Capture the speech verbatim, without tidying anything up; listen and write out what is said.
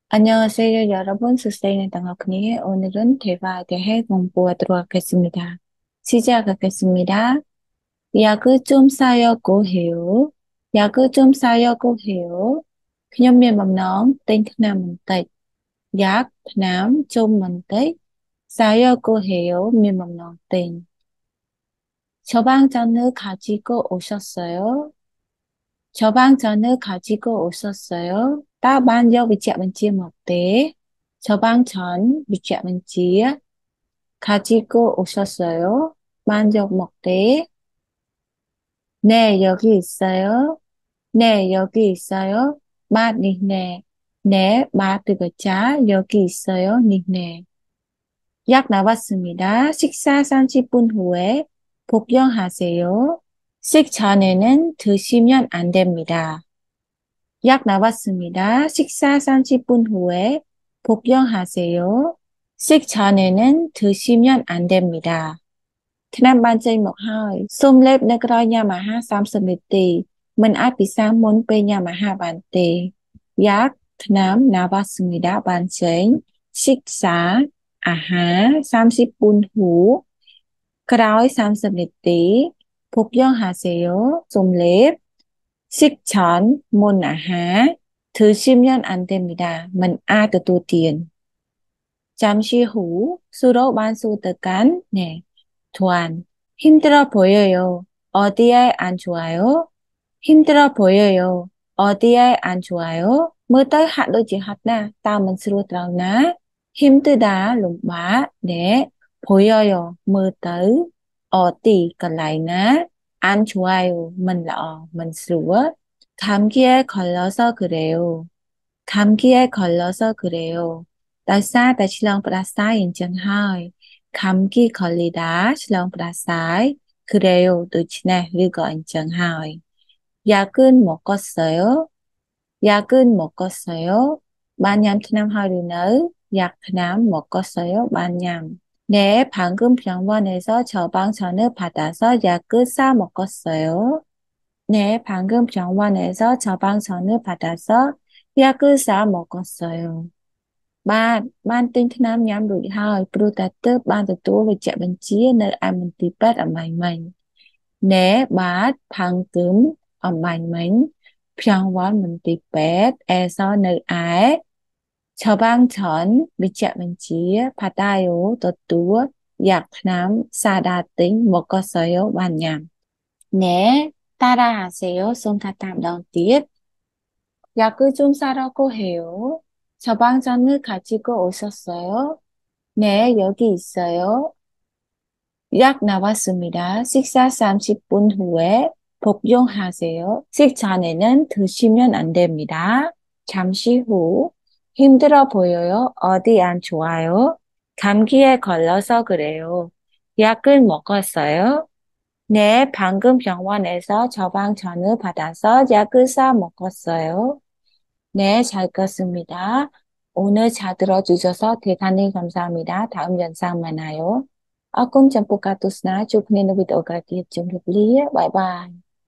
안녕하세요, 여러분. 수사인의 당학니 오늘은 대화에 대해 공부하도록 하겠습니다. 시작하겠습니다. 약을 좀 사려고 해요. 약을 좀 사려고 해요. 그냥 miệng nói tên thế nào mình tịch. 약, nám, 좀 mình tịch. 사려고 해요. miệng nói tên. 처방전을 가지고 오셨어요. 처방전을 가지고 오셨어요. Ta ban vô bị chạm bên chia một tế. 처방전 위치하면 chia. 가지고 오셨어요. 만족 먹대. 네, 여기 있어요. 네, 여기 있어요. 맛 니네. 네, 맛 뜨거자. 여기 있어요. 니네. 약 나왔습니다. 식사 삼십 분 후에 복용하세요. 식전에는 드시면 안 됩니다. 약 나왔습니다. 식사 삼십 분 후에 복용하세요. 식전에는 드시면 안 됩니다. Thế Nam ban chơi một hơi. Xôm lếp nê kroi nha mà ha sam sầm lì tì. Mình ai bị sang môn pe nha mà ha bàn tì. Yak Thế Nam na ba sumi đã ban chơi. Xích xá. À há. Sam sip bun hú. Kroi sam sầm lì tì. Phục yon hà xéo. Xôm lếp. 식전, môn 아하, 드시면 안 됩니다. mình ai từ tu tiền. 잠시 후, 수로 반수 들간, 네, 도안. 힘들어 보여요. 어디에 안 좋아요? 힘들어 보여요. 어디에 안 좋아요? Mới tới hạn đôi chữ hạt na, tao mình sửa trao ná. 힘들다, lục bá, 네, 보여요. Mới tới, 어디, còn lại ná. 안 좋아요. mình lọ, mình sửa. 감기에 걸려서 그래요. 감기에 걸려서 그래요. tại sao tại Long Prasai chẳng hai. 감기 걸리다 Long Prasai. 그래요. 도치네 리거 chẳng hai. 약은 먹었어요. 약은 먹었어요. 반냠 트남 하루는 약 트남 먹었어요. 반냠. 네, 방금 병원에서 처방전을 받아서 약을 사 먹었어요. 네, 방금 병원에서 처방전을 받아서 약을 사 먹었어요. Ba, ban tinh thứ năm nhắm đuổi hai, protector ban từ tố về chạy bên chia nơi ai mình tìm bết ở mảnh mình. Né bát 방금 ở mảnh mình. 병원 mình tìm bết, 에서 nơi ai. 처방전 위치하면 chia, 받아요, 또 또, 약 하나, 사다 tính, 먹었어요, 반냠. 네, 따라하세요. 손다 담당 tiếp. 약을 좀 사라고 해요. 처방전을 가지고 오셨어요? 네, 여기 있어요. 약 나왔습니다. 식사 삼십 분 후에 복용하세요. 식전에는 드시면 안 됩니다. 잠시 후. 힘들어 보여요. 어디 안 좋아요? 감기에 걸려서 그래요. 약을 먹었어요? 네, 방금 병원에서 처방전을 받아서 약을 사 먹었어요. 네, 잘 껐습니다. 오늘 잘 들어주셔서 대단히 감사합니다. 다음 영상 만나요. 아, cùng chăm bồ cà tu sná chụp nên video cà tiệp chung hiệp lý. Bye bye.